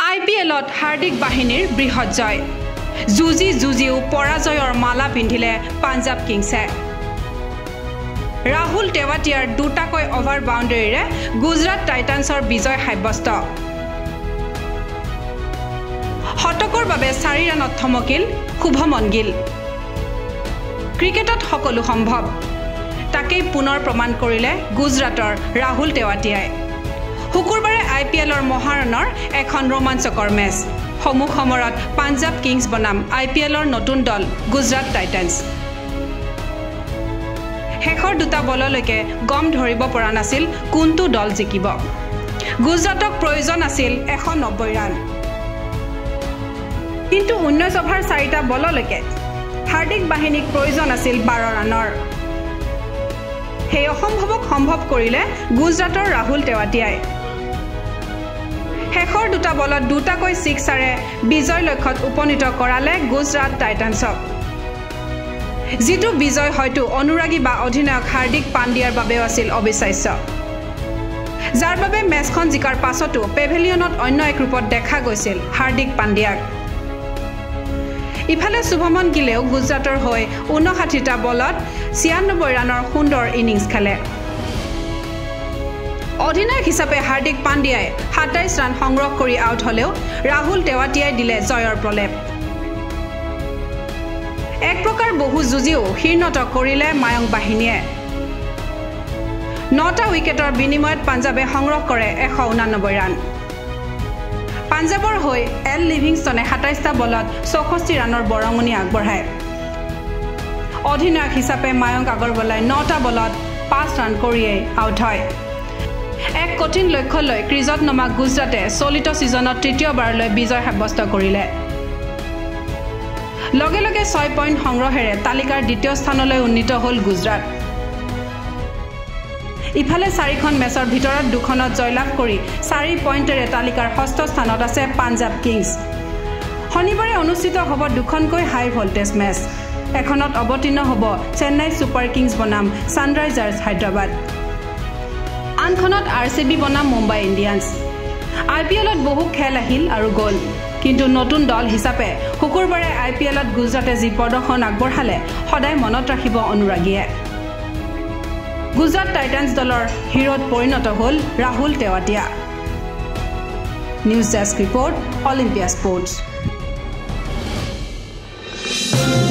IPLত হাৰ্দিক বাহিনীৰ বৃহৎ জয় যুঁজিও পৰাজয়ৰ মালা পিন্ধিলে পাঞ্জাব কিংছে ৰাহুল টেৱাটিয়াৰ দুটাকৈ অভাৰ বাউণ্ডেৰীৰে গুজৰাট টাইটান্সৰ বিজয় সাব্যস্ত শতকৰ বাবে 4 ৰানত থমকিল শুভমন গিল ক্ৰিকেটত সকলো সম্ভৱ তাকেই পুনৰ প্ৰমাণ কৰিলে গুজৰাটৰ ৰাহুল টেৱাটিয়াই শুকুৰবাৰে IPLৰ মহাৰণৰ এখন ৰোমাঞ্চকৰ মেচ সমুখ সমৰত পাঞ্জাব কিংছ বনাম IPLৰ নতুন দল গুজৰাট টাইটান্স শেষৰ দুটা বললৈকে গম ধৰিব পৰা নাছিল কোনটো দল জিকিব গুজৰাটক প্ৰয়োজন আছিল 190 ৰান কিন্তু 19 অভাৰ 4টা বললৈকে হাৰ্দিক বাহিনীক প্ৰয়োজন আছিল 12 ৰানৰ সেই অসম্ভৱক সম্ভৱ কৰিলে গুজৰাটৰ ৰাহুল টেৱাটিয়াই শেষৰ দুটা বলত দুটাকৈ সিক্সাৰে বিজয় লক্ষ্যত উপনীত কৰালে গুজৰাট টাইটান্সক যিটো বিজয় হয়তো অনুৰাগী বা অধিনায়ক হাৰ্দিক পাণ্ডিয়াৰ বাবেও আছিল অবিশ্বাস্য যাৰ বাবে মেচখন জিকাৰ পাছতো পেভিলিয়নত অন্য এক ৰূপত দেখা গৈছিল হাৰ্দিক পাণ্ডিয়াক ইফালে শুভমন গিলেও গুজৰাটৰ হৈ 59টা বলত 96 ৰানৰ সুন্দৰ ইনিংছ খেলে অধিনায়ক হিচাপে হাৰ্দিক পাণ্ডিয়াই 27 ৰান সংগ্ৰহ কৰি আউট হলেও ৰাহুল টেৱাটিয়াই দিলে জয়ৰ প্ৰলেপ এক প্ৰকাৰ বহু যুঁজিও শীৰ্ণত কৰিলে মায়ং বাহিনীয়ে 9টা উইকেটৰ বিনিময়ত পাঞ্জাবে সংগ্ৰহ কৰে 189 ৰান পাঞ্জাবৰ হৈ এল লিভিংষ্টনে 27টা বলত 64 ৰানৰ বৰঙণি আগবঢ়ায় অধিনায়ক হিচাপে মায়ংক আগৰৱালাই 9টা বলত 5 ৰান কৰিয়ে আউট হয় এক কঠিন লক্ষ্য লৈ ক্ৰিজত নমা গুজৰাটে চলিত সিজনত তৃতীয়বাৰলৈ বিজয় সাব্যস্ত কৰিলে লগে লগে 6 পইণ্ট সংগ্ৰহেৰে তালিকাৰ দ্বিতীয় স্থানলৈ উন্নীত হ'ল গুজৰাট ইফালে 4খন মেচৰ ভিতৰত দুখনত জয়লাভ কৰি 4 পইণ্টেৰে তালিকাৰ ষষ্ঠ স্থানত আছে পাঞ্জাব কিংছ শনিবাৰে অনুষ্ঠিত হ'ব দুখনকৈ হাই ভল্টেজ মেচ এখনত অৱতীৰ্ণ হ'ব চেন্নাই ছুপাৰ কিংছ বনাম ছানৰাইজাৰ্ছ হায়দৰাবাদ আনখনত RCB বনাম মুম্বাই ইণ্ডিয়ান্স IPLত বহু খেল আহিল আৰু গ'ল কিন্তু নতুন দল হিচাপে শুকুৰবাৰে IPLত গুজৰাটে যি প্ৰদৰ্শন আগবঢ়ালে সদায় মনত ৰাখিব অনুৰাগীয়ে গুজৰাট টাইটান্স দলৰ হিৰোত পৰিণত হ'ল ৰাহুল টেৱাটিয়া news desk report Olympia sports